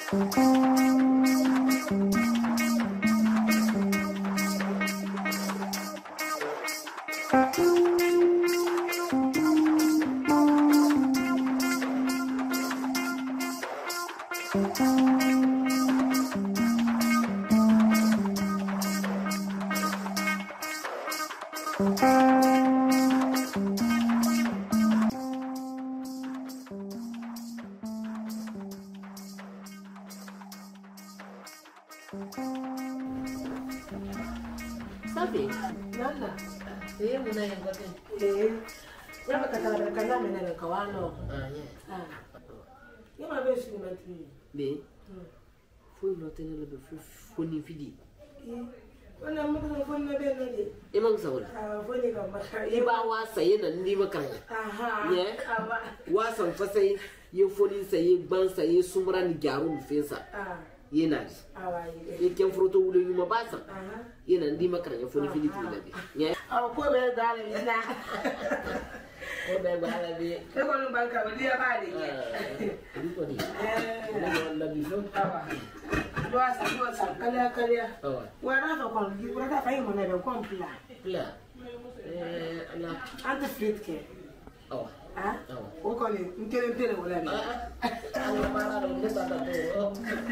Sabe? Nada. Eu não é agora. Já vai catar a canal me na kawano. Eu não vejo que não tem. Bem. Foi no hotel lá foi nem fidi. Wala mo ko fon na be na di. Imang sawla. Foi ni ka makar. Iba wasa yana ni makanya. Aha. Ye. Wasan fa sai ye foni sai ye ban sai ye sumra ni garu mu fesa. Yana. Ye ken froto wule yuma basa. Yana ndi makanya foni fidi tula bi. Ye. Ko be dale na. Ko be bala bi. Ko no banka wali ya bali. Ko ni. La bi so. Doa kalia. Wara fa kon, wara fa yimo na be kon pla. Ana ante frit ke. O kon ni ntere wala bi. Ana mara ro ne baba do.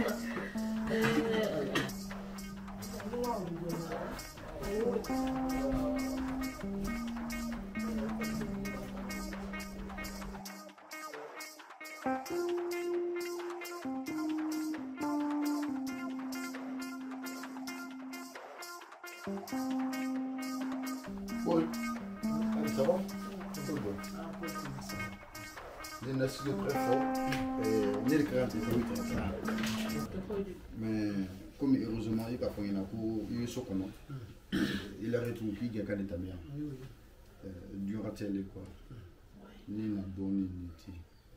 Oui. Ça va? C'est bon. Les nations sont très forts. Mais comme heureusement, il a fait un coup, il est sur comment? Il a retrouvé qui a gagné ta mère. Du ratel quoi. Ni na bonne unité.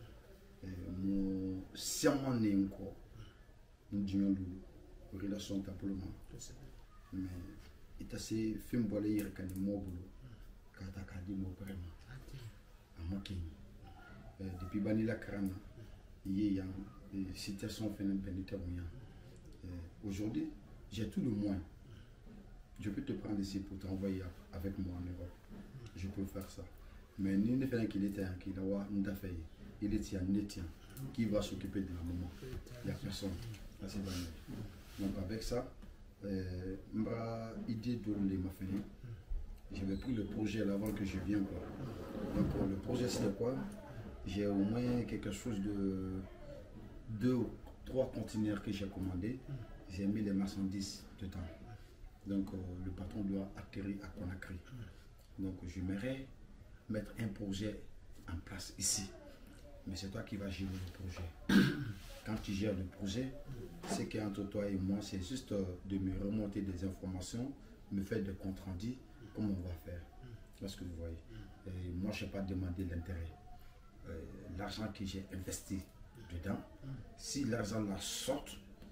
Mon serment n'est encore. Nous disons relation simplement. Mais il a assez fait un peu de temps boulot. Quand il a dit vraiment. À moi depuis Banila Karana, il y a une situation pénitentiaire. Aujourd'hui, j'ai tout le moins. Je peux te prendre ici pour t'envoyer avec moi en Europe. Je peux faire ça. Mais ni ne fait qu'il était qui l'a fait. Il est tient. Qui va s'occuper de la maman? Il n'y a personne. Donc avec ça, ma idée de m'a fini. J'avais pris le projet avant que je vienne. Donc le projet c'est quoi? J'ai au moins quelque chose de 2 ou 3 conteneurs que j'ai commandé. J'ai mis les marchandises dedans. Donc le patron doit atterrir à Conakry. Donc j'aimerais mettre un projet en place ici. Mais c'est toi qui vas gérer le projet. Quand tu gères le projet, ce qui est entre toi et moi, c'est juste de me remonter des informations, me faire des comptes rendus, comment on va faire. Parce que vous voyez, et moi je n'ai pas demandé l'intérêt. L'argent que j'ai investi dedans, si l'argent la sort,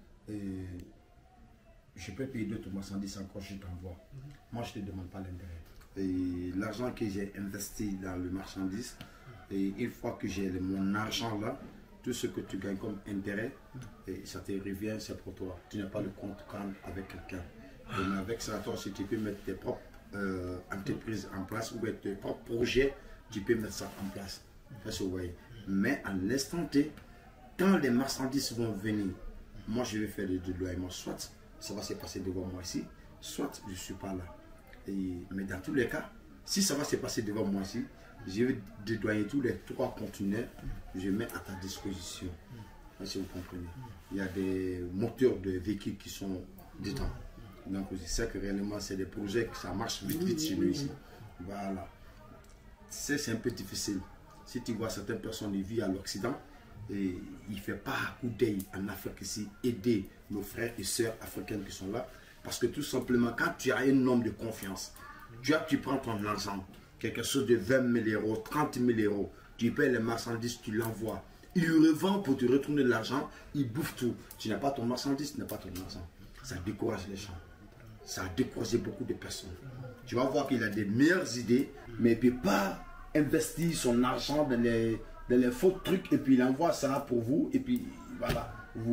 je peux payer d'autres marchandises encore, je t'envoie. Moi je ne te demande pas l'intérêt. Et l'argent que j'ai investi dans le marchandise, et une fois que j'ai mon argent là, tout ce que tu gagnes comme intérêt, et ça te revient, c'est pour toi. Tu n'as pas le compte avec quelqu'un. Mais avec ça, toi, si tu peux mettre tes propres entreprises en place ou tes propres projets, tu peux mettre ça en place. Ça, vous voyez. Mais à l'instant T, quand les marchandises vont venir, moi je vais faire le déloiement. Soit ça va se passer devant moi ici, soit je ne suis pas là. Mais dans tous les cas, si ça va se passer devant moi ici, je vais dédouaner tous les 3 conteneurs, je mets à ta disposition. Si vous comprenez. Il y a des moteurs de véhicules qui sont dedans. Donc je sais que réellement c'est des projets que ça marche vite chez nous ici. Voilà. C'est un peu difficile. Si tu vois certaines personnes qui vivent à l'Occident, et il ne fait pas coup d'œil en Afrique ici, aider nos frères et sœurs africaines qui sont là. Parce que tout simplement, quand tu as un homme de confiance, tu prends ton argent, quelque chose de 20 000 euros, 30 000 euros, tu payes les marchandises, tu l'envoies. Il revend pour te retourner l'argent, il bouffe tout. Tu n'as pas ton marchandise, tu n'as pas ton argent. Ça décourage les gens. Ça a découragé beaucoup de personnes. Tu vas voir qu'il a des meilleures idées, mais il ne peut pas investir son argent dans les dans les faux trucs et puis il envoie ça pour vous et puis voilà,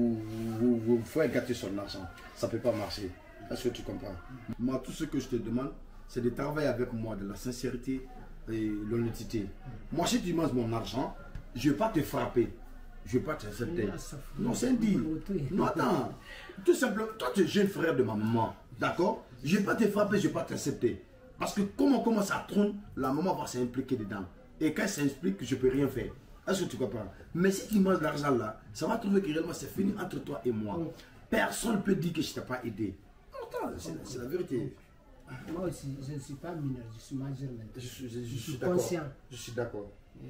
vous faites gâter son argent. Ça ne peut pas marcher. Est-ce que tu comprends? Moi, tout ce que je te demande, c'est de travailler avec moi de la sincérité et l'honnêteté. Moi, si tu manges mon argent, je ne vais pas te frapper. Je ne vais pas t'accepter. Non, c'est un deal. Non, attends. Tout simplement, toi, tu es jeune frère de ma maman. D'accord? Je ne vais pas te frapper, je ne vais pas t'accepter. Parce que comme on commence à trône, la maman va s'impliquer dedans. Et quand elle s'implique, je ne peux rien faire. Est-ce que tu comprends? Mais si tu manges l'argent là, ça va trouver que réellement c'est fini entre toi et moi. Personne ne peut dire que je ne t'ai pas aidé. C'est la vérité. Moi aussi, je ne suis pas mineur, je suis majeur maintenant. Je suis conscient. Je suis d'accord.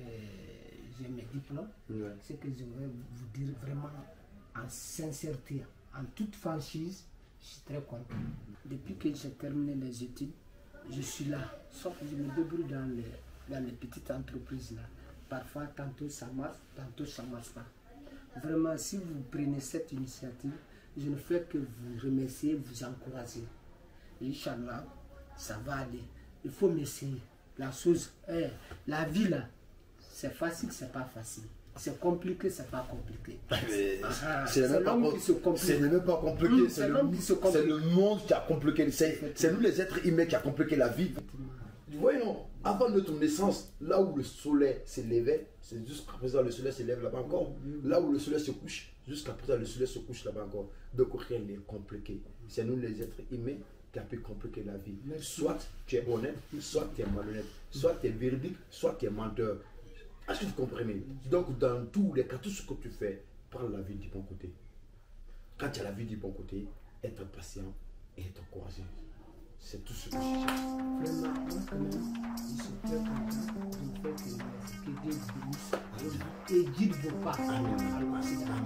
J'ai mes diplômes. Ouais. Ce que je voudrais vous dire vraiment en sincérité, en toute franchise, je suis très content. Depuis que j'ai terminé les études, je suis là. Sauf que je me débrouille dans les petites entreprises là. Parfois, tantôt ça marche, tantôt ça ne marche pas. Vraiment, si vous prenez cette initiative, je ne fais que vous remercier, vous encourager. Inch'Allah, ça va aller. Il faut m'essayer. La chose, la vie là, c'est facile, c'est pas facile. C'est compliqué, c'est pas compliqué. C'est l'homme qui se complique. C'est même pas compliqué, c'est le monde qui a compliqué. C'est nous les êtres humains qui a compliqué la vie. Voyons, avant de ton naissance, là où le soleil s'élevait, c'est jusqu'à présent le soleil s'élève là-bas encore. Là où le soleil se couche, jusqu'à présent le soleil se couche là-bas encore. Donc rien n'est compliqué. C'est nous les êtres humains qui a pu compliquer la vie. Soit tu es honnête, soit tu es malhonnête, soit tu es véridique, soit tu es menteur. Est-ce que vous comprenez? Donc dans tous les cas, tout ce que tu fais, prends la vie du bon côté. Quand tu as la vie du bon côté, être patient et être courageux. C'est tout ce que je cherche. Vraiment, moi quand même, je suis très content. Je fais que Dieu bénisse et guide vos pas. Amen. Vraiment,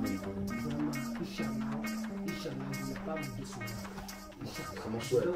Inch'Allah, je ne vais pas vous décevoir. C'est mon souhait.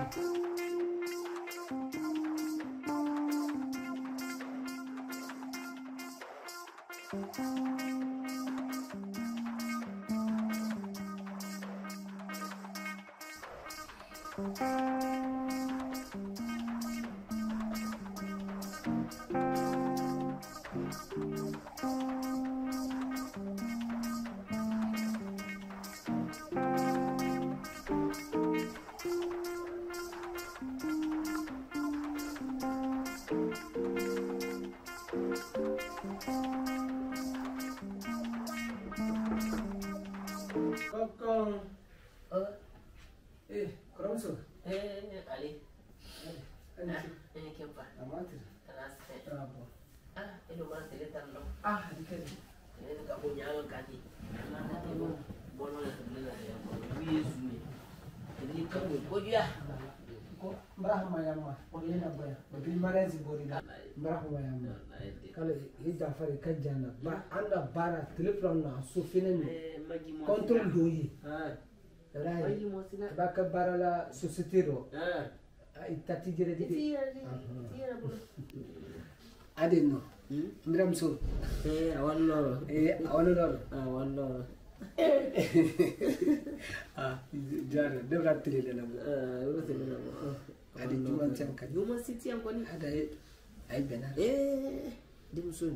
Jafari Kajana, ba anda bara telephone na so fenen control doyi rai ba ka bara la société ro itati jere di adeno ndram so awallo awallo jara de la télé de la adi tuman tan kan Yuma city am koni ada ay benar Dimson.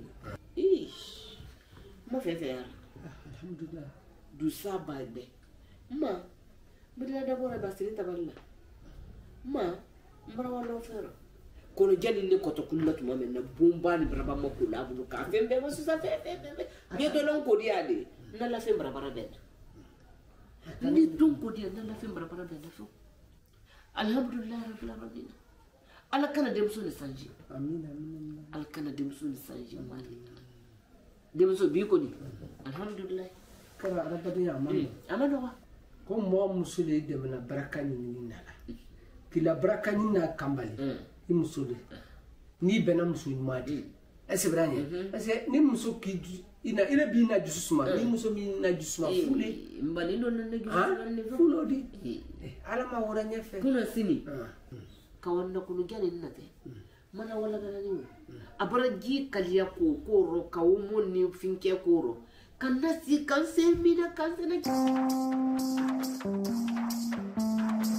Ma fait faire. Alhamdulillah. Du sabade. Ma. Bila d'abord à Bastille Taballa. Ma. Mbara wala faire. Kono jali ne koto kunna tuma men na bomba ni braba ma ko labu ka fembe ma susa fe. Be do lon ko diade. Na la fembra bara ben. Ni don ko diade na la fembra bara ben fo. Alhamdulillah rabbil alamin. Ala kana demso ne sanji. Amin amin. Ala kana demso ne sanji mali. Demso bi ko ni. Alhamdulillah. Kara arabadi amana. Amana wa. Ko mo musule de na baraka ni nala. Kila baraka ni na kambali. Ni musule. Ni bena musu madi. Ese branya. Ese ni musu ki ina bi na jusuma. Ni musu mi na jusuma fule. Mbali ndo na jusuma ne fulo di. Ala ma wora nyefe. Kuna sini. Kawanna kunu jani nate mana wala ganani abara ji kaliya ko koro kawumo ni finke koro kanasi kanse mina kanse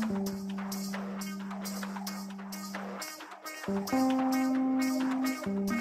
na